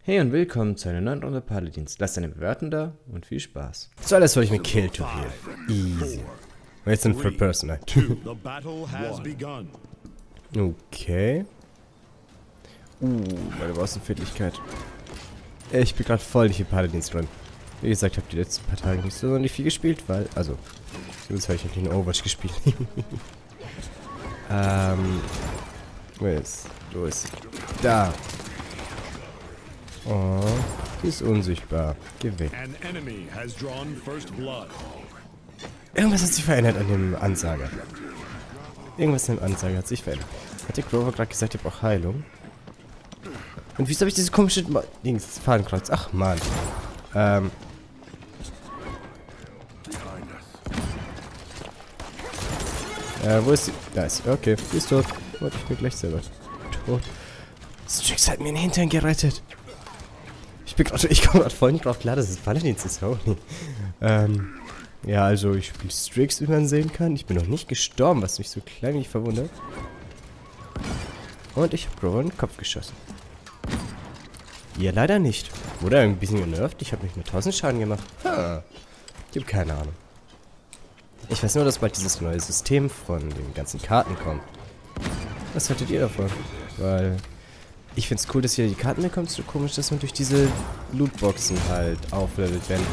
Hey und willkommen zu einer neuen Runde Paladins. Lasst eine Bewertung da und viel Spaß. Zuallererst wollte ich mir Kill to Heal. Easy. Und jetzt sind Third Person. Okay. Meine Wasserfähigkeit. Ich bin gerade voll nicht in Paladins drin. Wie gesagt, ich habe die letzten paar Tage nicht so viel gespielt, weil, also, sonst habe ich eigentlich in Overwatch gespielt. Wo ist? Wo ist sie? Da. Oh, die ist unsichtbar. Geh weg. Irgendwas hat sich verändert an dem Ansager. Irgendwas an dem Ansager hat sich verändert. Hat der Grover gerade gesagt, ich brauche Heilung? Und wieso habe ich diese komische Dings, Fahnenkreuz? Ach man. Wo ist sie? Da ist sie. Okay, die ist tot. Wollte ich mir gleich selber tot. Strix hat mir den Hintern gerettet. Ich komme gerade voll nicht drauf klar, dass es Paladins ist. Holy. Ja, also ich spiele Strix, wie man sehen kann. Ich bin noch nicht gestorben, was mich so kleinlich verwundert. Und ich habe Grover in den Kopf geschossen. Ihr leider nicht. Wurde ein bisschen genervt. Ich habe nicht nur 1000 Schaden gemacht. Ich habe keine Ahnung. Ich weiß nur, dass bald dieses neue System von den ganzen Karten kommt. Was haltet ihr davon? Weil ich finde es cool, dass hier die Karten bekommt. So komisch, dass man durch diese Lootboxen halt auflevelt, während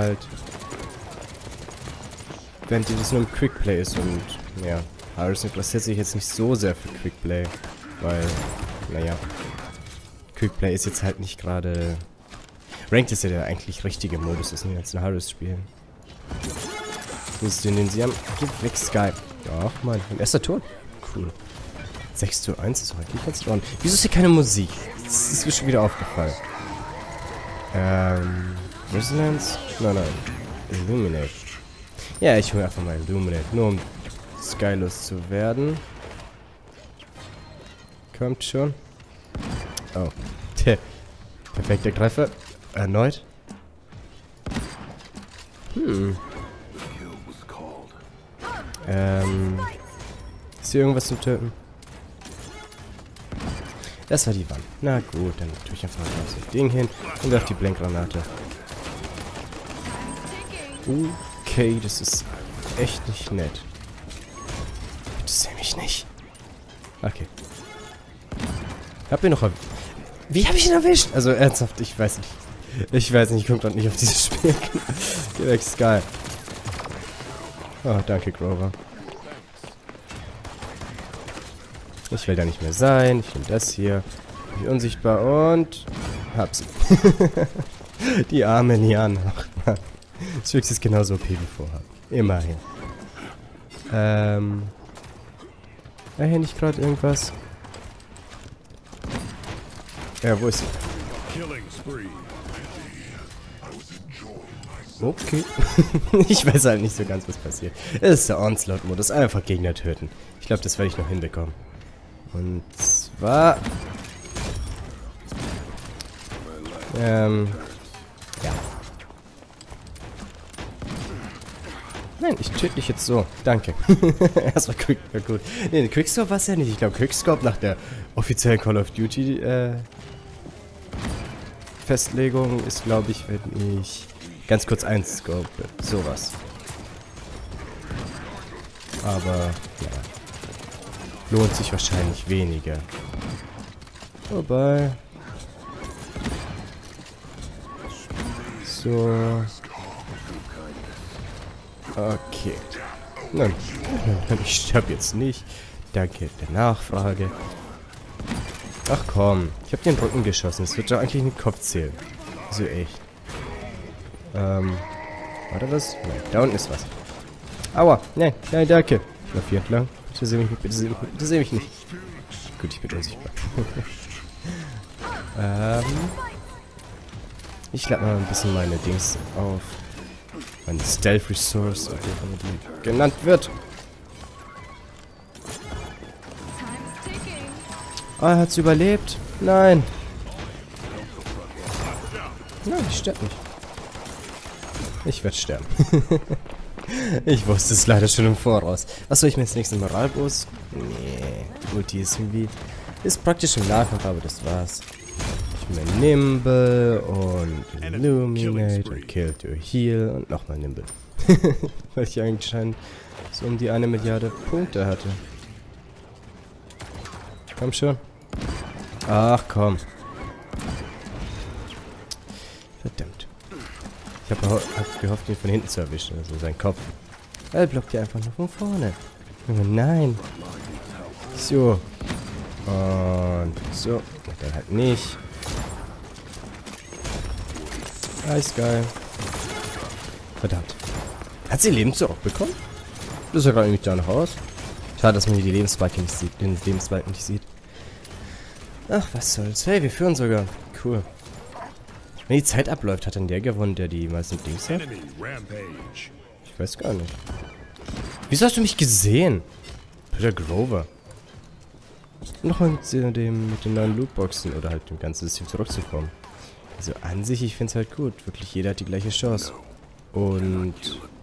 das nur im Quickplay ist. Und ja, Harris interessiert sich jetzt nicht so sehr für Quickplay. Weil, naja, Quickplay ist jetzt halt nicht gerade... Ranked ist ja der eigentlich richtige Modus, das sind jetzt ein Harris spielen. Wo ist denn den sie haben? Gib weg, Sky. Ach man, mein erster Ton. Cool. 6:1 ist heute nicht ganz dran. Wieso ist hier keine Musik? Das ist mir schon wieder aufgefallen. Resonance? Nein. Illuminate. Ja, ich hole einfach mal Illuminate. Nur um skylos zu werden. Kommt schon. Oh. Perfekter Treffer. Erneut. Ist hier irgendwas zum Töten? Das war die Wand. Na gut, dann tue ich einfach mal das Ding hin und werfe die Blendgranate. Okay, das ist echt nicht nett. Bitte seh mich nicht. Okay. Hab ihn noch erwischt. Wie habe ich ihn erwischt? Also ernsthaft, ich weiß nicht. Ich komme gerade nicht auf dieses Spiel. Geh weg, Sky. Oh, danke, Grover. Ich will da nicht mehr sein. Ich nehme das hier. Bin unsichtbar und... hab sie. Die arme Liane. Ach, Mann. Strix ist genauso OP wie vorher. Immerhin. War hier nicht gerade irgendwas? Ja, wo ist sie? Okay. Ich weiß halt nicht so ganz, was passiert. Es ist der Onslaught-Modus. Einfach Gegner töten. Ich glaube, das werde ich noch hinbekommen. Und zwar... ja. Nein, ich töte dich jetzt so. Danke. Erstmal Quickscope, gut. Nee, Quickscope war es ja nicht. Ich glaube, Quickscope nach der offiziellen Call of Duty Festlegung ist, glaube ich, wenn ich ganz kurz einscope. Sowas. Aber, ja. Lohnt sich wahrscheinlich weniger. Wobei. So. Okay. Nein, ich sterbe jetzt nicht. Danke der Nachfrage. Ach komm, ich habe den Rücken geschossen. Es wird doch eigentlich in den Kopf zählen. Also echt. War da was? Nein, da unten ist was. Aua, nein, danke. Ich laufe hier entlang. Bitte seh mich nicht, bitte seh mich nicht. Gut, ich bin unsichtbar. Ich lade mal ein bisschen meine Dings auf. Meine Stealth Resource, wie die genannt wird. Ah, er hat's überlebt. Nein. Nein, ich sterbe nicht. Ich werde sterben. Ich wusste es leider schon im Voraus. Was soll ich mir jetzt nächstes Moralbus? Nee. Ulti ist irgendwie... ist praktisch im Nahkampf, aber das war's. Ich mehr Nimble und Illuminate und Kill to Heal und nochmal Nimble. Weil ich anscheinend so um die 1 Milliarde Punkte hatte. Komm schon. Ach komm. Verdammt. Ich hab gehofft, ihn von hinten zu erwischen, also seinen Kopf. Er blockt ja einfach nur von vorne. Junge, nein. So. Und so. Und dann halt nicht. Alles geil. Verdammt. Hat sie Leben zurückbekommen? Das sah gerade nicht danach aus. Schade, dass man hier die Lebensbalken nicht sieht. Den Lebensbalken nicht sieht. Ach, was soll's. Hey, wir führen sogar. Cool. Wenn die Zeit abläuft, hat dann der gewonnen, der die meisten Dings hat? Ich weiß gar nicht. Wieso hast du mich gesehen? Peter Grover. Nochmal mit den neuen Lootboxen oder halt dem ganzen System zurückzukommen. Also an sich, ich finde es halt gut. Wirklich, jeder hat die gleiche Chance. Und...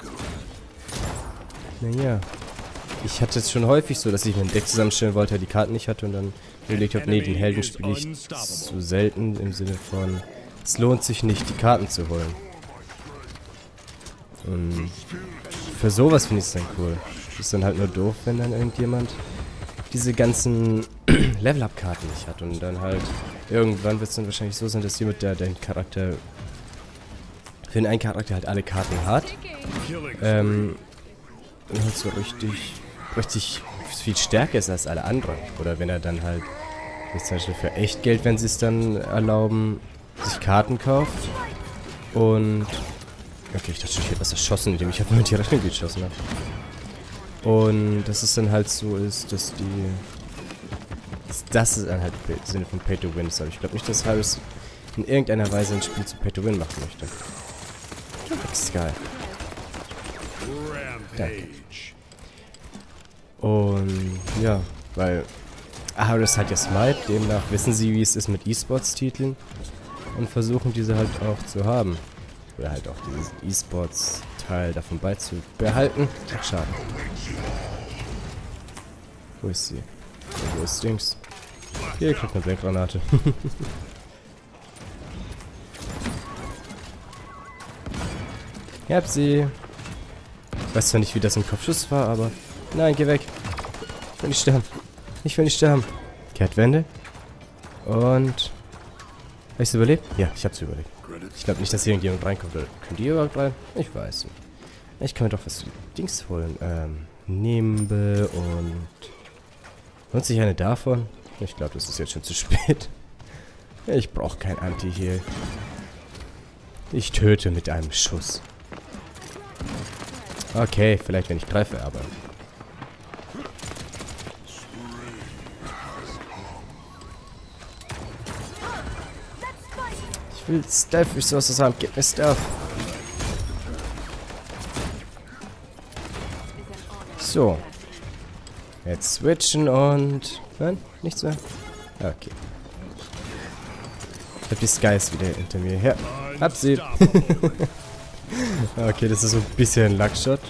Naja. Ich hatte es schon häufig so, dass ich mir ein Deck zusammenstellen wollte, die Karten nicht hatte und dann überlegt habe, nee, den Helden spiele ich zu selten im Sinne von, es lohnt sich nicht, die Karten zu holen. Und für sowas finde ich es dann cool. Ist dann halt nur doof, wenn dann irgendjemand diese ganzen Level-Up-Karten nicht hat und dann halt irgendwann wird es dann wahrscheinlich so sein, dass jemand, der den Charakter für den einen Charakter halt alle Karten hat, dann halt so richtig viel stärker ist als alle anderen. Oder wenn er dann halt, wie zum Beispiel für Echtgeld, wenn sie es dann erlauben, sich Karten kauft. Und... Okay, ich dachte schon, ich hätte was erschossen, indem ich einfach nur die Rechnung geschossen habe. Und dass es dann halt so ist, dass das ist dann halt im Sinne von Pay to Win ist. Aber ich glaube nicht, dass Harris in irgendeiner Weise ein Spiel zu Pay to Win machen möchte. Das ist geil. Danke. Und ja, weil Harris hat ja Smite, demnach wissen sie, wie es ist mit E-Sports-Titeln und versuchen diese halt auch zu haben. Oder halt auch diesen E-Sports-Teil davon beizubehalten. Ach, schade. Wo ist sie? Wo ist Dings? Hier kriegt eine Blendgranate. Ich hab sie. Ich weiß zwar nicht, wie das im Kopfschuss war, aber... Nein, geh weg. Ich will nicht sterben. Ich will nicht sterben. Kehrtwende. Und... Habe ich es überlebt? Ja, ich habe es überlebt. Ich glaube nicht, dass hier irgendjemand reinkommt. Oder könnt ihr überhaupt rein? Ich weiß nicht. Ich kann mir doch was Dings holen. Nimble und... Lohnt sich eine davon? Ich glaube, das ist jetzt schon zu spät. Ich brauche kein Anti-Heal. Ich töte mit einem Schuss. Okay, vielleicht wenn ich greife, aber... Ich will Stealth Resources haben, gib mir Stealth. So. Jetzt switchen und... Nein, nichts mehr. Okay. Ich hab die Skies wieder hinter mir her. Hab sie. Okay, das ist so ein bisschen Luckshot.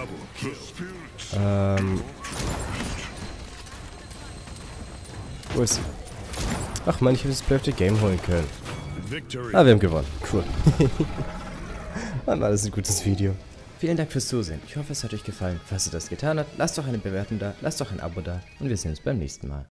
Wo ist sie? Ach man, ich hätte das Play of the Game holen können. Ah, wir haben gewonnen. Cool. Mann, war das ein gutes Video. Vielen Dank fürs Zusehen. Ich hoffe, es hat euch gefallen. Falls ihr das getan habt, lasst doch eine Bewertung da, lasst doch ein Abo da und wir sehen uns beim nächsten Mal.